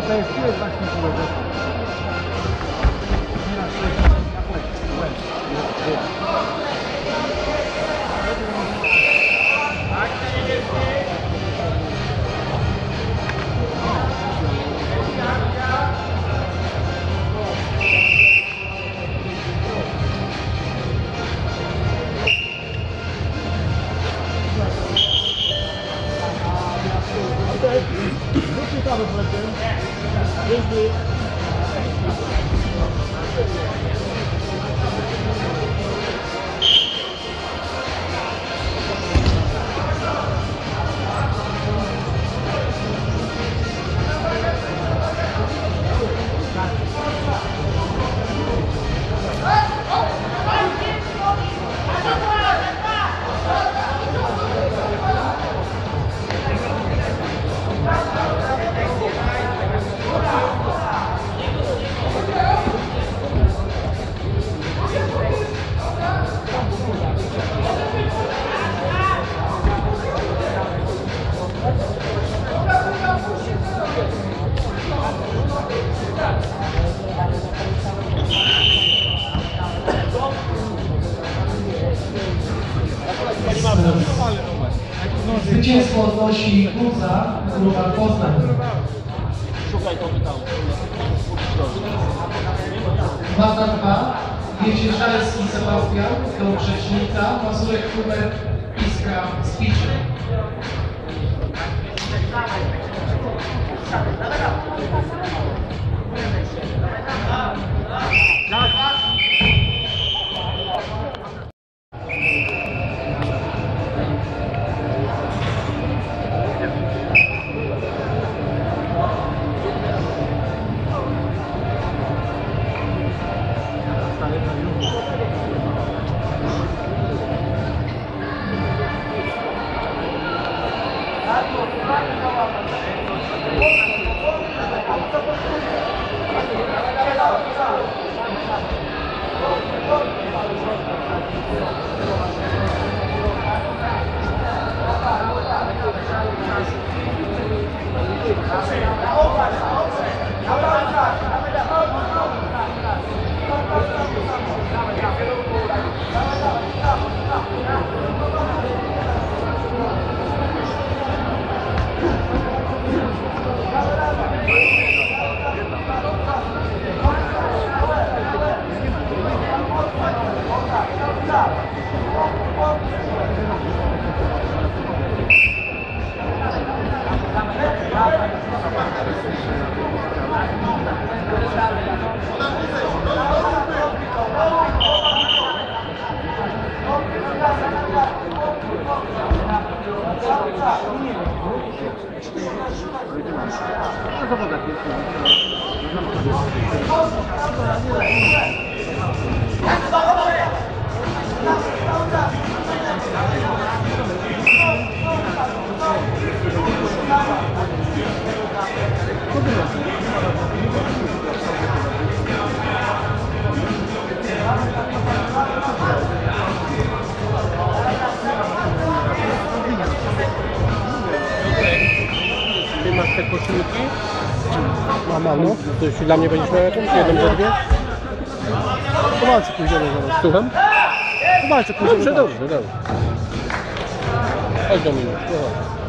to jest właśnie powiedział. Zwycięstwo odnosi Guza, Grupa Poznań. Baza 2, Jęcieszalski Sebastian, do Grzecznica, Mazurek Hubert, Iskra z Piczy. Ty masz te koszulki? Mam, no. To jeśli dla mnie będziesz miał jakąś? Jedną, za dwie? To walce pójdziemy zaraz. Słucham? To walce pójdziemy. Dobrze. Chodź do mnie.